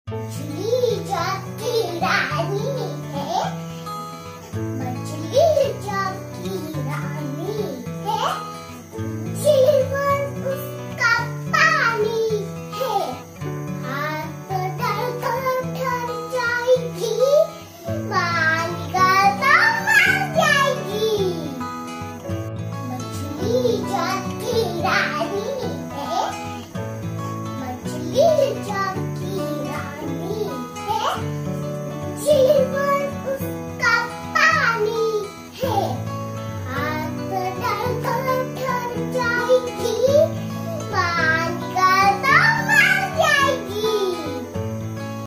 मछली जग की रानी है, मछली जग की रानी है, जीवन उसका पानी है। हाथ डालकर ठर जाएगी, मालिका मर जाएगी। मछली जग की रानी है, मछली जग